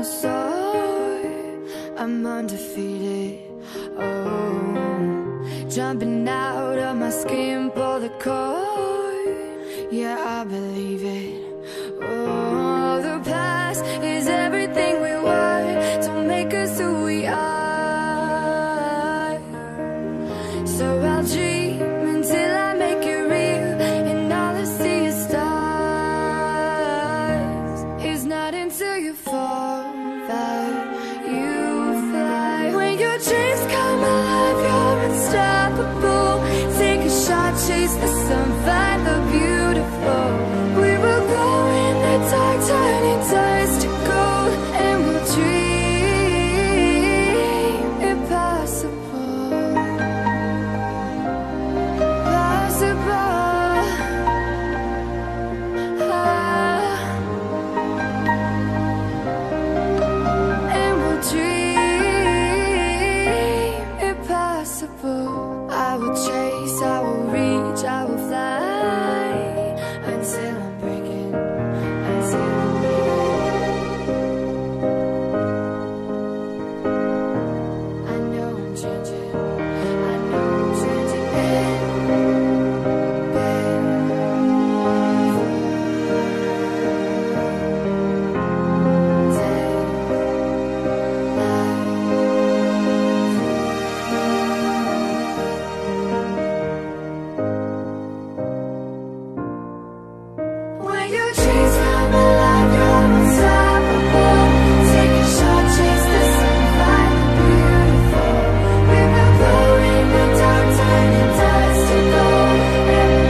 soul, I'm undefeated. Oh, jumping out of my skin, pull the cord. Yeah, I believe it. Oh, the past is everything we were. Don't make us who we are. So I'll dream until I make it real, and all I see is stars. It's not until you fall that you fly. When your dreams come alive, you're unstoppable. Take a shot, chase the sun, find the beautiful. We will go in the dark, turning dust to gold, and we'll dream impossible. Possible. And we'll dream impossible. I will chase, I will reach, I will fly until I'm breaking, until I'm breaking. I know I'm changing, I know I'm changing. When your dreams come alive, you're unstoppable. Take a shot, chase the sun, find the beautiful. We will go in the dark, turning dust to gold, and we'll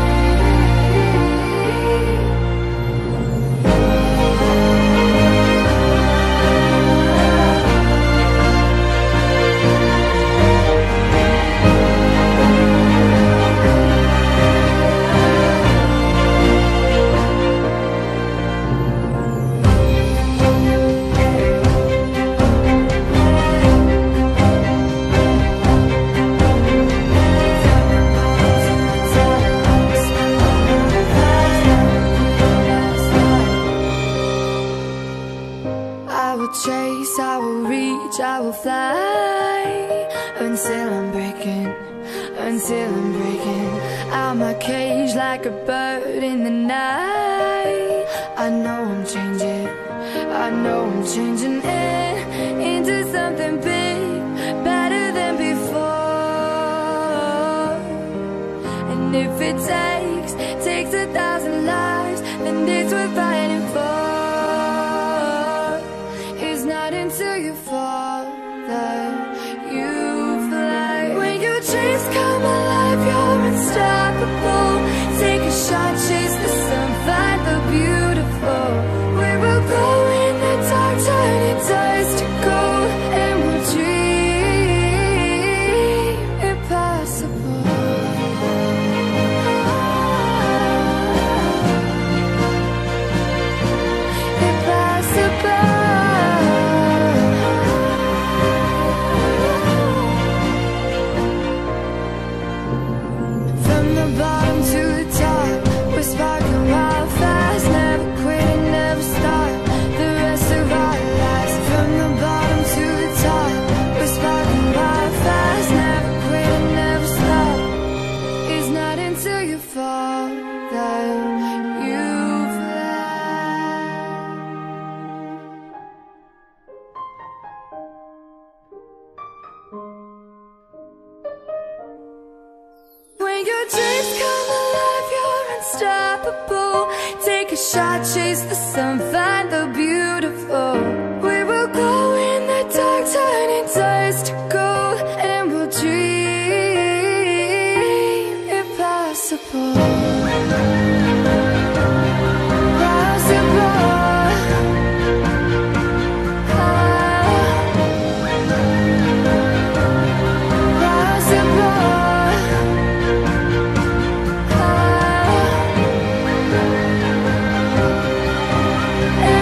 I will chase, I will reach, I will fly until I'm breaking, until I'm breaking out my cage like a bird in the night. I know I'm changing, I know I'm changing into something big, better than before. And if it takes 1,000 lives, then it's worth fighting for. It's not until you fall that you fly. When your dreams come alive, you're unstoppable. Take a shot, chase the sun, find the beautiful. We will go in the dark, turning dust to gold, and we'll dream impossible. Impossible. From the bottom to the top, we're sparkling wild fast. Never quit and never stop the rest of our lives. From the bottom to the top, we're sparkling wild fast. Never quit and never stop. It's not until you fall that you fly. When your dreams come alive, you're unstoppable. Take a shot, chase the sun, find the beautiful. We will go in the dark, turning dust to gold, and we'll dream impossible. Possible.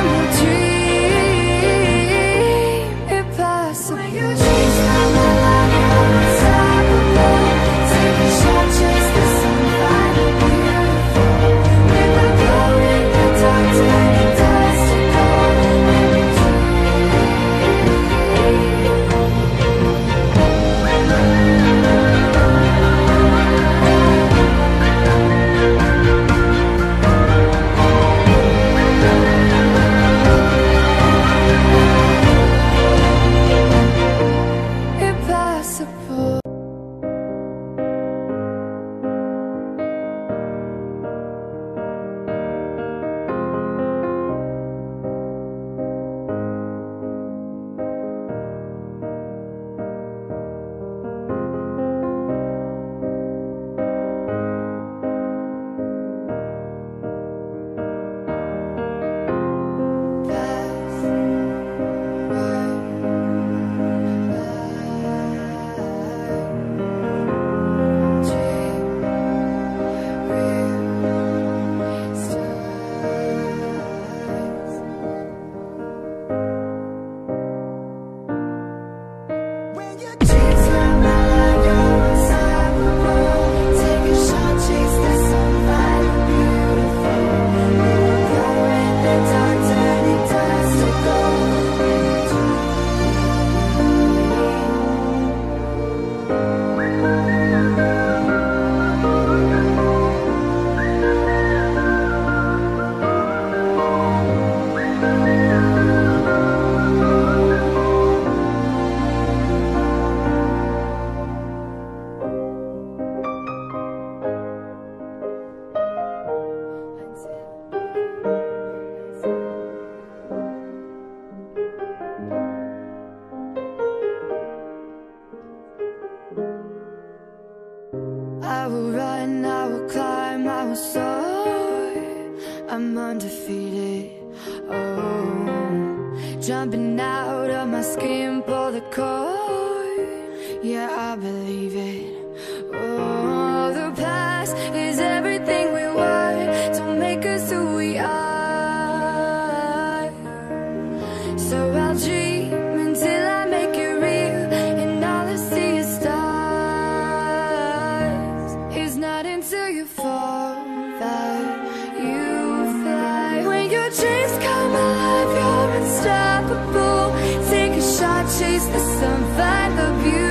I'm undefeated. Oh, jumping out of my skin, pull the cord. Yeah, I believe it. Oh, the past is everything we were. Don't make us who we are. So I'll dream until I make it real, and all I see is stars. It's not until you fall that you fly. When your dreams come alive, you're unstoppable. Take a shot, chase the sun, find the beauty.